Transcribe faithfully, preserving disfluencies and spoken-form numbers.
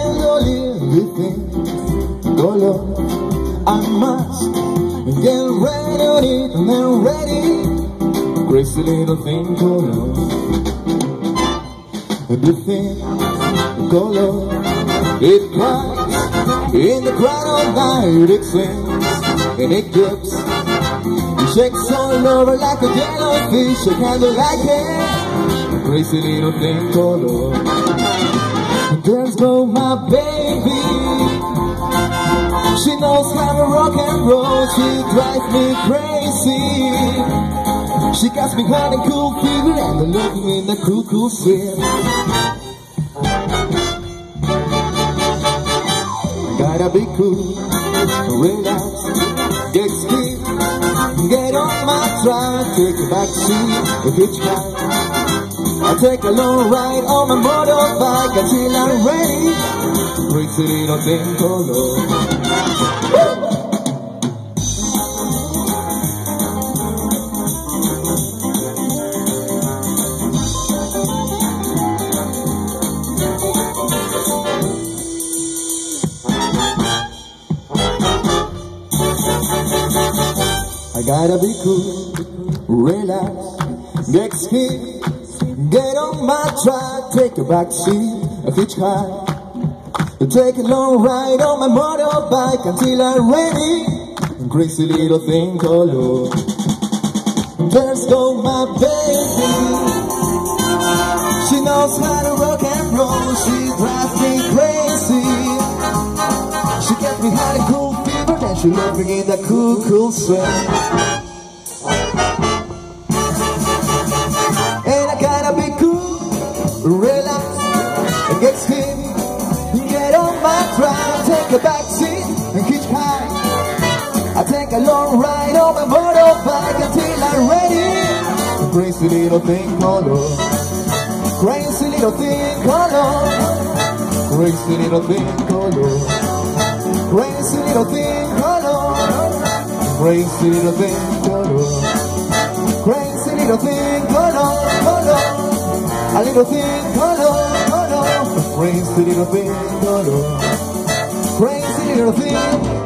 little things go low. I must get ready on it and then ready. Crazy little thing go low. The thing go low. It cries in the crowd all night. It sings and it drips. It shakes all over like a jellyfish. I kinda like it. Crazy little thing go low. There's go my baby. She knows how to rock and roll. She drives me crazy. She got me kind of cool fever and I love me in the cool, cool sweat. I gotta be cool, relax, get sweet, get on my track, take a back seat, a hitchhike. I'll take a long ride on my motorbike until I'm ready. Crazy little thing go low. I gotta be cool, relax, get scared, get on my track, take a back seat, a hitchhike, take a long ride on my motorbike until I'm ready. Crazy little thing called love. There's go my baby. She knows how to rock and roll. She drives me crazy. She gets me high and cool fever, and she loves me in that cool, cool sweat. And I gotta be cool, relax, and get skinny. Get on my drive, take a back seat and hitchhike. I take a long ride on my motorbike until I'm ready. Crazy little thing called love. Crazy little thing called love. Crazy little thing called love. Crazy little thing called love. Crazy little thing called love. Crazy little thing called love. A little thing called love. Crazy little thing, crazy little thing.